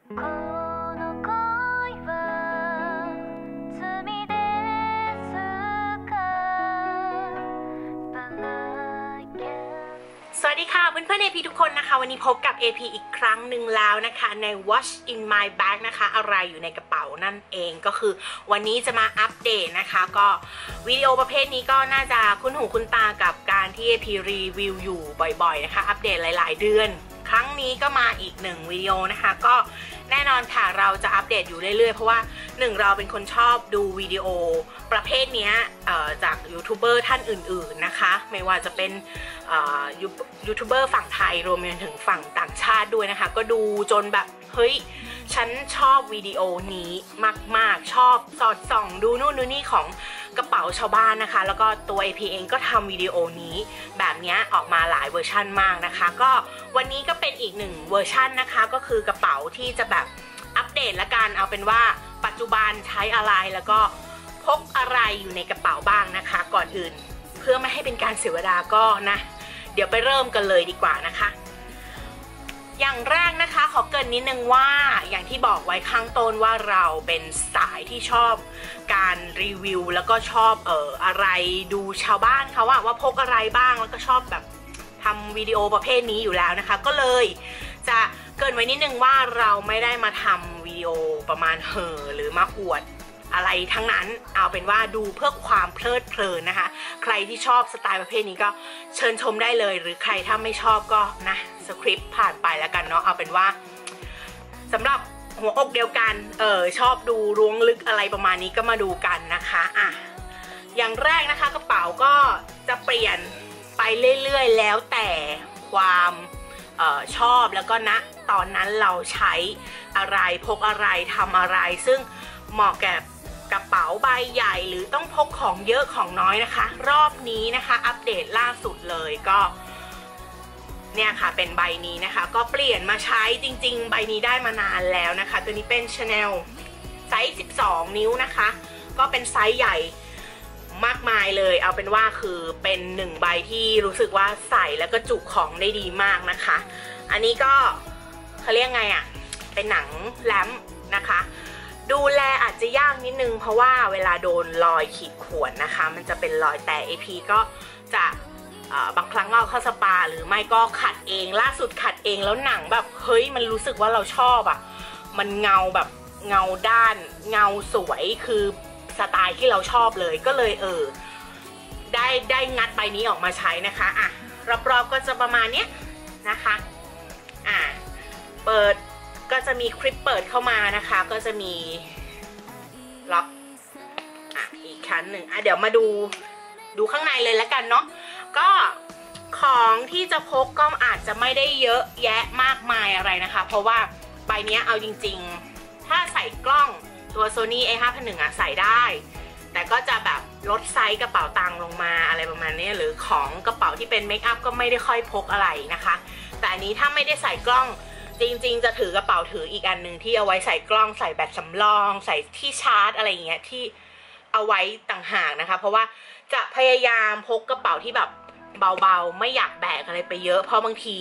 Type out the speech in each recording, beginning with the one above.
สวัสดีค่ะเพื่อนๆ AP ทุกคนนะคะวันนี้พบกับ AP อีกครั้งหนึ่งแล้วนะคะใน What's in my bag นะคะอะไรอยู่ในกระเป๋านั่นเองก็คือวันนี้จะมาอัปเดตนะคะก็วิดีโอประเภทนี้ก็น่าจะคุ้นหูคุ้นตากับการที่ AP รีวิวอยู่บ่อยๆนะคะอัปเดตหลายๆเดือนครั้งนี้ก็มาอีก1วิดีโอนะคะก็แน่นอนค่ะเราจะอัปเดตอยู่เรื่อยๆเพราะว่าเราเป็นคนชอบดูวิดีโอประเภทนี้จากยูทูบเบอร์ท่านอื่นๆนะคะไม่ว่าจะเป็นยูทูบเบอร์ฝั่งไทยรวมไปถึงฝั่งต่างชาติด้วยนะคะก็ดูจนแบบเฮ้ยฉันชอบวิดีโอนี้มากๆชอบสอดส่องดูนู่นดูนี่ของกระเป๋าชาวบ้านนะคะแล้วก็ตัว AP เองก็ทำวิดีโอนี้แบบนี้ออกมาหลายเวอร์ชันมากนะคะก็วันนี้ก็เป็นอีก1เวอร์ชันนะคะก็คือกระเป๋าที่จะแบบอัปเดตละกันเอาเป็นว่าปัจจุบันใช้อะไรแล้วก็พกอะไรอยู่ในกระเป๋าบ้างนะคะก่อนอื่นเพื่อไม่ให้เป็นการเสียเวลาก็นะเดี๋ยวไปเริ่มกันเลยดีกว่านะคะอย่างแรกนะคะขอเกริ่นนิดนึงว่าอย่างที่บอกไว้ข้างต้นว่าเราเป็นสายที่ชอบการรีวิวแล้วก็ชอบอะไรดูชาวบ้านเขาว่าพกอะไรบ้างแล้วก็ชอบแบบทำวิดีโอประเภทนี้อยู่แล้วนะคะก็เลยจะเกริ่นไว้นิดนึงว่าเราไม่ได้มาทำวิดีโอประมาณหรือมาอวดอะไรทั้งนั้นเอาเป็นว่าดูเพื่อความเพลิดเพลินนะคะใครที่ชอบสไตล์ประเภทนี้ก็เชิญชมได้เลยหรือใครถ้าไม่ชอบก็นะสคริปต์ผ่านไปแล้วกันเนาะเอาเป็นว่าสำหรับหัวอกเดียวกันชอบดูล้วงลึกอะไรประมาณนี้ก็มาดูกันนะคะอย่างแรกนะคะกระเป๋าก็จะเปลี่ยนไปเรื่อยๆแล้วแต่ความชอบแล้วก็ณตอนนั้นเราใช้อะไรพกอะไรทำอะไรซึ่งเหมาะกับกระเป๋าใบใหญ่หรือต้องพกของเยอะของน้อยนะคะรอบนี้นะคะอัปเดตล่าสุดเลยก็เนี่ยค่ะเป็นใบนี้นะคะก็เปลี่ยนมาใช้จริงๆใบนี้ได้มานานแล้วนะคะตัวนี้เป็น Chanel ไซส์12 นิ้วนะคะก็เป็นไซส์ใหญ่มากมายเลยเอาเป็นว่าคือเป็น1ใบที่รู้สึกว่าใส่แล้วก็จุของได้ดีมากนะคะอันนี้ก็เขาเรียกไงเป็นหนังแล้มนะคะดูแลอาจจะยากนิดนึงเพราะว่าเวลาโดนรอยขีดข่วนนะคะมันจะเป็นรอยแต่ AP ก็จะบางครั้งเอาเข้าสปาหรือไม่ก็ขัดเองล่าสุดขัดเองแล้วหนังแบบเฮ้ยมันรู้สึกว่าเราชอบมันเงาแบบเงาด้านเงาสวยคือสไตล์ที่เราชอบเลยก็เลยได้งัดใบนี้ออกมาใช้นะคะรอบๆก็จะประมาณนี้นะคะเปิดก็จะมีคลิปเปิดเข้ามานะคะก็จะมีล็อกอีกชั้นหนึ่งเดี๋ยวมาดูข้างในเลยแล้วกันเนาะก็ของที่จะพกก็อาจจะไม่ได้เยอะแยะมากมายอะไรนะคะเพราะว่าใบนี้เอาจริงๆถ้าใส่กล้องตัว Sony A51 ใส่ได้แต่ก็จะแบบลดไซส์กระเป๋าตังค์ลงมาอะไรประมาณนี้หรือของกระเป๋าที่เป็นเมคอัพก็ไม่ได้ค่อยพกอะไรนะคะแต่อันนี้ถ้าไม่ได้ใส่กล้องจริงๆจะถือกระเป๋าถืออีกอันหนึ่งที่เอาไว้ใส่กล้องใส่แบตสำรองใส่ที่ชาร์จอะไรอย่างเงี้ยที่เอาไว้ต่างหากนะคะเพราะว่าจะพยายามพกกระเป๋าที่แบบเบาๆไม่อยากแบกอะไรไปเยอะเพราะบางที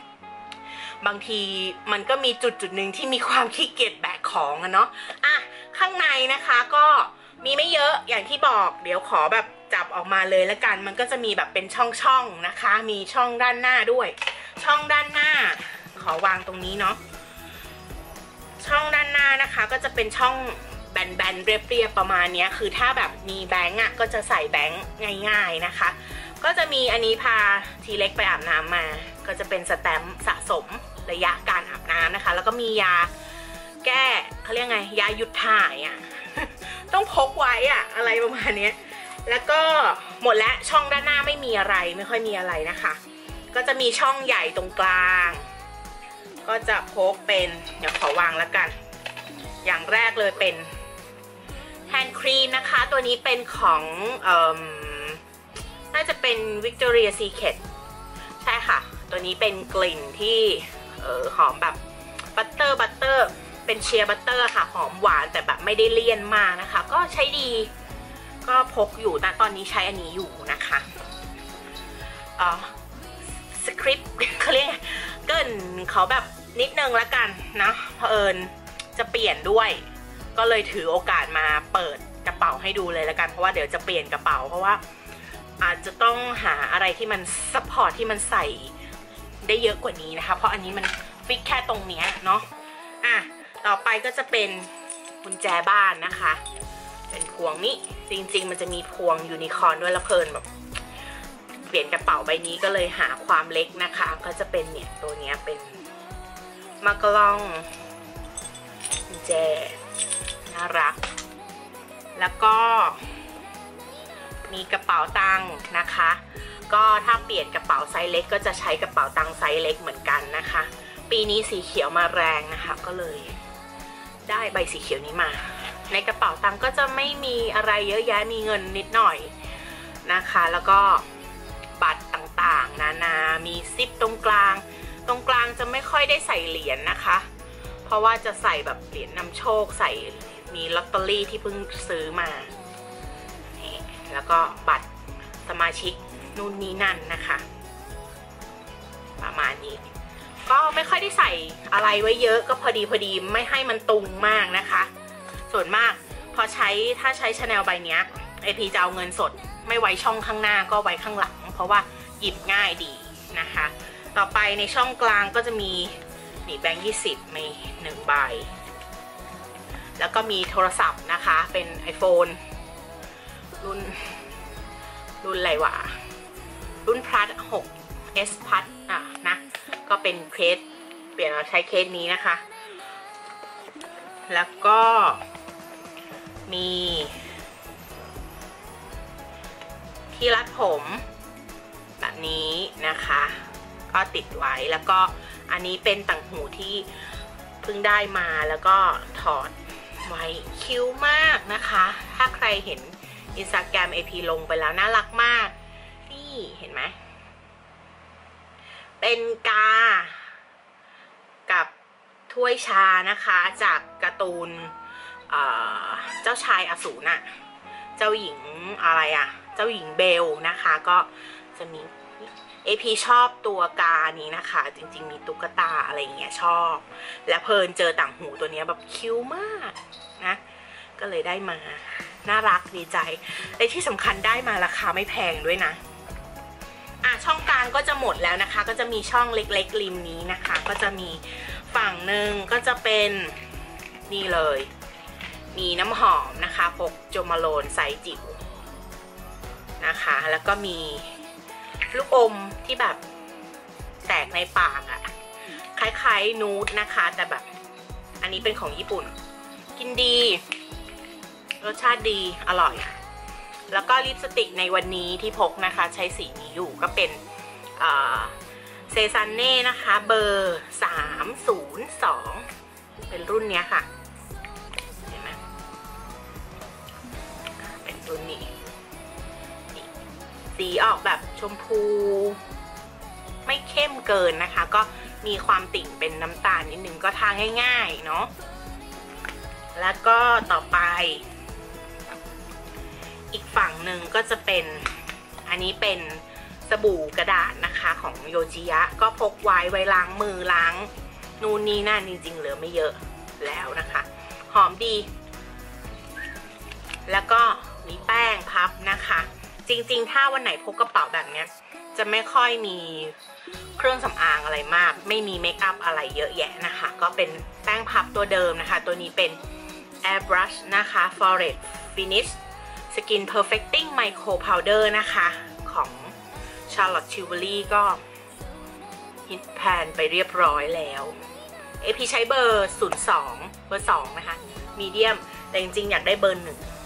มันก็มีจุดหนึ่งที่มีความขี้เกียจแบกของเนาะข้างในนะคะก็มีไม่เยอะอย่างที่บอกเดี๋ยวขอแบบจับออกมาเลยละกันมันก็จะมีแบบเป็นช่องๆนะคะมีช่องด้านหน้าด้วยช่องด้านหน้าขอวางตรงนี้เนาะช่องด้านหน้านะคะก็จะเป็นช่องแบนๆเรียบๆประมาณนี้คือถ้าแบบมีแบงก์ก็จะใส่แบงก์ง่ายๆนะคะก็จะมีอันนี้พาทีเล็กไปอาบน้ำมาก็จะเป็นสแตมป์สะสมระยะการอาบน้ำนะคะแล้วก็มียาแก้เขาเรียกไงยาหยุดถ่ายต้องพกไว้อะไรประมาณนี้แล้วก็หมดแล้วช่องด้านหน้าไม่มีอะไรไม่ค่อยมีอะไรนะคะก็จะมีช่องใหญ่ตรงกลางก็จะพกเป็นเดี๋ยวขอวางแล้วกันอย่างแรกเลยเป็นแฮนด์ครีมนะคะตัวนี้เป็นของน่าจะเป็น Victoria's Secret ใช่ค่ะตัวนี้เป็นกลิ่นที่หอมแบบบัตเตอร์เป็นเชียร์บัตเตอร์ค่ะหอมหวานแต่แบบไม่ได้เลี่ยนมากนะคะก็ใช้ดีก็พกอยู่แต่ตอนนี้ใช้อันนี้อยู่นะคะสคริปต์เขาเรียกเกินเขาแบบนิดนึงละกันนะเผอิญจะเปลี่ยนด้วยก็เลยถือโอกาสมาเปิดกระเป๋าให้ดูเลยละกันเพราะว่าเดี๋ยวจะเปลี่ยนกระเป๋าเพราะว่าอาจจะต้องหาอะไรที่มันซัพพอร์ตที่มันใส่ได้เยอะกว่านี้นะคะเพราะอันนี้มันฟิกแค่ตรงเนี้ยเนาะต่อไปก็จะเป็นกุญแจบ้านนะคะเป็นพวงนี้จริงๆมันจะมีพวงยูนิคอร์นด้วยแล้วเพลินแบบเปลี่ยนกระเป๋าใบนี้ก็เลยหาความเล็กนะคะก็จะเป็นเนี่ยตัวนี้เป็นมากล่องกุญแจน่ารักแล้วก็มีกระเป๋าตังค์นะคะก็ถ้าเปลี่ยนกระเป๋าไซส์เล็กก็จะใช้กระเป๋าตังค์ไซส์เล็กเหมือนกันนะคะปีนี้สีเขียวมาแรงนะคะก็เลยได้ใบสีเขียวนี้มาในกระเป๋าตังค์ก็จะไม่มีอะไรเยอะแยะมีเงินนิดหน่อยนะคะแล้วก็บัตรต่างๆนานามีซิปตรงกลางจะไม่ค่อยได้ใส่เหรียญนะคะเพราะว่าจะใส่แบบเหรียญนำโชคใส่มีลอตเตอรี่ที่เพิ่งซื้อมาแล้วก็บัตรสมาชิกนู่นนี่นั่นนะคะประมาณนี้ก็ไม่ค่อยได้ใส่อะไรไว้เยอะก็พอดีไม่ให้มันตุงมากนะคะส่วนมากถ้าใช้ Chanel ใบเนี้ยAPจะเอาเงินสดไม่ไว้ช่องข้างหน้าก็ไว้ข้างหลังเพราะว่าหยิบง่ายดีนะคะต่อไปในช่องกลางก็จะมีแบงค์20มี1ใบแล้วก็มีโทรศัพท์นะคะเป็น iPhone รุ่นอะไรวะรุ่น Plus 6s Plus นะก็เป็นเคสเปลี่ยนมาใช้เคสนี้นะคะแล้วก็มีที่รัดผมแบบนี้นะคะก็ติดไว้แล้วก็อันนี้เป็นต่างหูที่เพิ่งได้มาแล้วก็ถอดไว้คิ้วมากนะคะถ้าใครเห็น Instagram AP ลงไปแล้วน่ารักมากนี่เห็นไหมเป็นกากับถ้วยชานะคะจากการ์ตูนเจ้าชายอสูรน่ะเจ้าหญิงอะไรเจ้าหญิงเบลนะคะก็จะมีAP ชอบตัวกานี้นะคะจริงๆมีตุ๊กตาอะไรเงี้ยชอบและเพลินเจอต่างหูตัวนี้แบบคิ้วมากนะก็เลยได้มาน่ารักดีใจและที่สำคัญได้มาราคาไม่แพงด้วยนะช่องกลางก็จะหมดแล้วนะคะก็จะมีช่องเล็กๆริมนี้นะคะก็จะมีฝั่งหนึ่งก็จะเป็นนี่เลยมีน้ำหอมนะคะพกโจมาโลนไซส์จิ๋วนะคะแล้วก็มีลูกอมที่แบบแตกในปากคล้ายๆนูดนะคะแต่แบบอันนี้เป็นของญี่ปุ่นกินดีรสชาติดีอร่อยแล้วก็ลิปสติกในวันนี้ที่พกนะคะใช้สีนี้อยู่ก็เป็นเซซันเน่นะคะเบอร์302เป็นรุ่นนี้ค่ะเห็นไหมเป็นรุ่นนี้สีออกแบบชมพูไม่เข้มเกินนะคะก็มีความติ่งเป็นน้ำตาลนิดนึงก็ทาง่ายๆเนาะแล้วก็ต่อไปอีกฝั่งหนึ่งก็จะเป็นอันนี้เป็นสบู่กระดาษนะคะของโยจิยะก็พกไว้ล้างมือล้างนู่นนี่นั่นจริงๆเหลือไม่เยอะแล้วนะคะหอมดีแล้วก็มีแป้งพับนะคะจริงๆถ้าวันไหนพกกระเป๋าแบบนี้จะไม่ค่อยมีเครื่องสำอางอะไรมากไม่มีเมคอัพอะไรเยอะแยะนะคะก็เป็นแป้งพับตัวเดิมนะคะตัวนี้เป็น Airbrush นะคะ Forest Finish Skin Perfecting Micro Powder นะคะของ Charlotte Tilbury ก็ฮิตแพนไปเรียบร้อยแล้วAP ใช้เบอร์02เบอร์2นะคะมีเดียมแต่จริงๆอยากได้เบอร์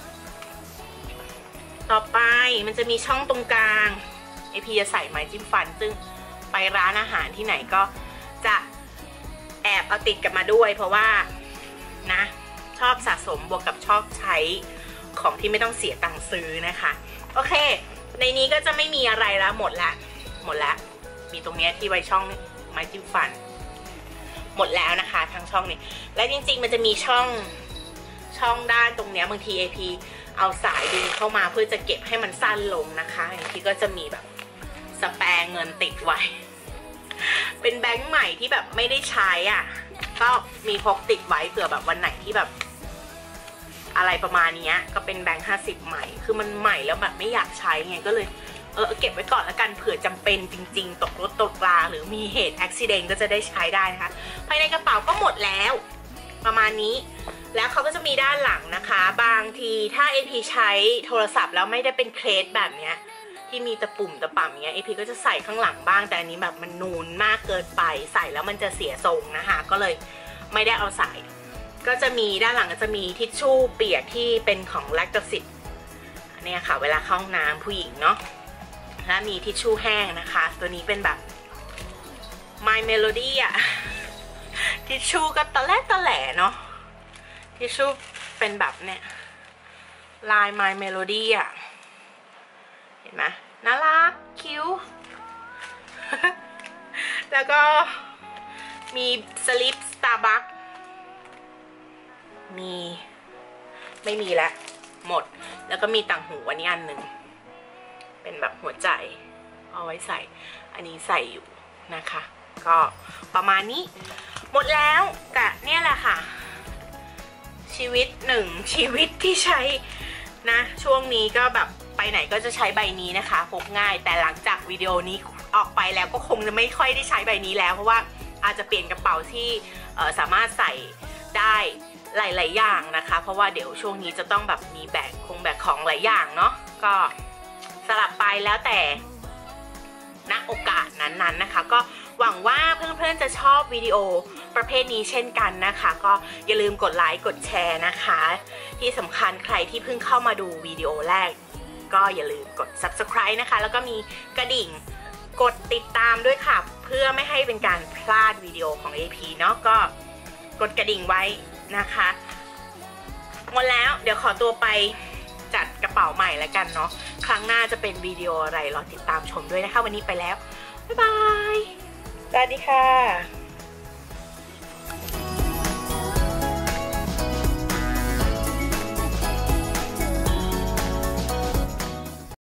1ต่อไปมันจะมีช่องตรงกลางAP จะใส่ไม้จิ้มฟันซึ่งไปร้านอาหารที่ไหนก็จะแอบเอาติดกันมาด้วยเพราะว่านะชอบสะสมบวกกับชอบใช้ของที่ไม่ต้องเสียตังค์ซื้อนะคะโอเคในนี้ก็จะไม่มีอะไรแล้วหมดละมีตรงนี้ที่ไว้ช่องไม้จิ้มฟันหมดแล้วนะคะทั้งช่องนี้และจริงๆมันจะมีช่องด้านตรงนี้บางที AP เอาสายดึงเข้ามาเพื่อจะเก็บให้มันสั้นลงนะคะบางทีก็จะมีแบบสแปร์เงินติดไว้เป็นแบงค์ใหม่ที่แบบไม่ได้ใช้อ่ะก็มีพกติดไว้เผื่อแบบวันไหนที่แบบอะไรประมาณนี้ก็เป็นแบงค์50ใหม่คือมันใหม่แล้วแบบไม่อยากใช้ไงก็เลยเก็บไว้ก่อนแล้วกันเผื่อจำเป็นจริงๆตกรถตกราหรือมีเหตุอุบัติเหตุก็จะได้ใช้ได้นะคะภายในกระเป๋าก็หมดแล้วประมาณนี้แล้วเขาก็จะมีด้านหลังนะคะบางทีถ้า AP ใช้โทรศัพท์แล้วไม่ได้เป็นเคสแบบเนี้ยที่มีตะปุ่มตะป่ำเนี้ย AP ก็จะใส่ข้างหลังบ้างแต่อันนี้แบบมันนูนมากเกินไปใส่แล้วมันจะเสียทรงนะคะก็เลยไม่ได้เอาใส่ก็จะมีด้านหลังก็จะมีทิชชู่เปียกที่เป็นของแลคโตซิสเนี่ยค่ะเวลาเข้าห้องน้ำผู้หญิงเนาะแล้วมีทิชชู่แห้งนะคะตัวนี้เป็นแบบ My Melody อะทิชชู่ก็ตะแหล่เนาะทิชชู่เป็นแบบเนี่ยลาย My Melody อะเห็นไหมน่ารักคิ้ว แล้วก็มีสลิป Starbucks มีไม่มีแล้วหมดแล้วก็มีต่างหูอันนี้อันหนึ่งเป็นแบบหัวใจเอาไว้ใส่อันนี้ใส่อยู่นะคะก็ประมาณนี้หมดแล้วกะเนี่ยแหละค่ะชีวิตชีวิตที่ใช้นะช่วงนี้ก็แบบไปไหนก็จะใช้ใบนี้นะคะพกง่ายแต่หลังจากวิดีโอนี้ออกไปแล้วก็คงจะไม่ค่อยได้ใช้ใบนี้แล้วเพราะว่าอาจจะเปลี่ยนกระเป๋าที่สามารถใส่ได้หลายๆอย่างนะคะเพราะว่าเดี๋ยวช่วงนี้จะต้องแบบมีแบกของหลายอย่างเนาะก็สลับไปแล้วแต่ณโอกาสนั้นๆนะคะก็หวังว่าเพื่อนๆจะชอบวิดีโอประเภทนี้เช่นกันนะคะก็อย่าลืมกดไลค์กดแชร์นะคะที่สำคัญใครที่เพิ่งเข้ามาดูวิดีโอแรกก็อย่าลืมกด Subscribe นะคะแล้วก็มีกระดิ่งกดติดตามด้วยค่ะเพื่อไม่ให้เป็นการพลาดวิดีโอของ AP เนาะก็กดกระดิ่งไว้นะคะหมดแล้วเดี๋ยวขอตัวไปจัดกระเป๋าใหม่แล้วกันเนาะครั้งหน้าจะเป็นวิดีโออะไรรอติดตามชมด้วยนะคะวันนี้ไปแล้วบ๊ายบายสวัสดีค่ะ